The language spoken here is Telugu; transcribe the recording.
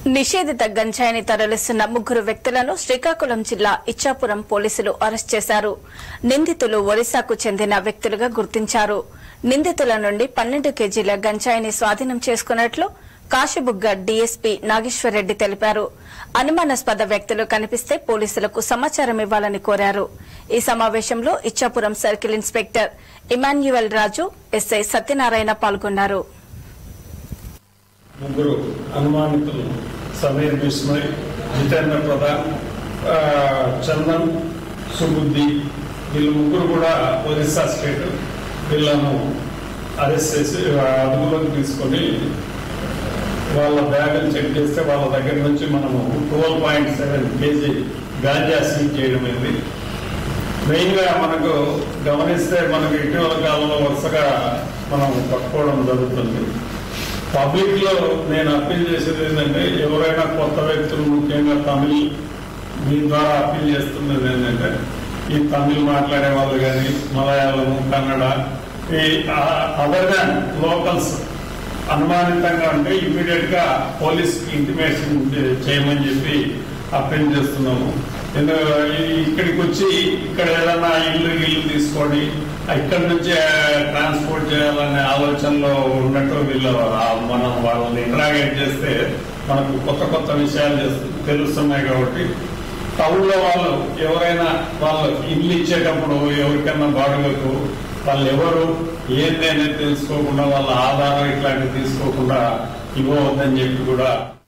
నిషేధిత గంజాయిని తరలిస్తున్న ముగ్గురు వ్యక్తులను శ్రీకాకుళం జిల్లా ఇచ్చాపురం పోలీసులు అరెస్ట్ చేశారు. నిందితులు ఒడిశాకు చెందిన వ్యక్తులుగా గుర్తించారు. నిందితుల నుండి 12 కేజీల గంజాయిని స్వాధీనం చేసుకున్నట్లు కాశీబుగ్గ డీఎస్పీ నాగేశ్వరరెడ్డి తెలిపారు. అనుమానాస్పద వ్యక్తులు కనిపిస్తే పోలీసులకు సమాచారం ఇవ్వాలని కోరారు. ఈ సమావేశంలో Ichchapuram circle inspector Emmanuel Raju, SI Satyanarayana పాల్గొన్నారు. ముగ్గురు అనుమానితులు సమీర్ బిస్మయ్, జితేంద్ర ప్రధాన్, చందన్, సుబుద్ధి వీళ్ళు ముగ్గురు కూడా ఒరిస్సా స్టేట్. వీళ్ళను అరెస్ట్ చేసి అదుపులోకి తీసుకొని వాళ్ళ బ్యాగులు చెక్ చేస్తే వాళ్ళ దగ్గర నుంచి మనము 12.7 కేజీ గాంజా సీజ్ చేయడం అయింది. మెయిన్ గా మనకు గమనిస్తే మనకు ఇటీవల కాలంలో వరుసగా మనం పట్టుకోవడం జరుగుతుంది. పబ్లిక్ లో నేను అప్పీల్ చేసేది ఏంటంటే, ఎవరైనా కొత్త వ్యక్తులు, ముఖ్యంగా తమిళ్, దీని ద్వారా అప్పీల్ చేస్తున్నది ఏంటంటే, ఈ తమిళ్ మాట్లాడే వాళ్ళు కానీ, మలయాళం, కన్నడ, ఈ అదర్ దాన్ లోకల్స్ అనుమానితంగా ఉంటే ఇమ్మీడియట్ గా పోలీస్ ఇంటిమేషన్ చేయమని చెప్పి అప్పీల్ చేస్తున్నాము. ఇక్కడికి వచ్చి ఇక్కడ ఏదన్నా ఇల్లు తీసుకొని ఇక్కడి నుంచి ట్రాన్స్పోర్ట్ చేయాలనే ఆలోచనలో ఉన్నట్టు వీళ్ళు మనం వాళ్ళని ఇంటరాగేట్ చేస్తే మనకు కొత్త విషయాలు తెలుస్తున్నాయి. కాబట్టి టౌన్ లో వాళ్ళు ఎవరైనా వాళ్ళు ఇల్లు ఇచ్చేటప్పుడు ఎవరికన్నా బాడుగకు వాళ్ళు ఎవరు ఏంది అనేది తెలుసుకోకుండా వాళ్ళ ఆధారం ఇట్లాంటివి తీసుకోకుండా ఇవ్వవద్దని చెప్పి కూడా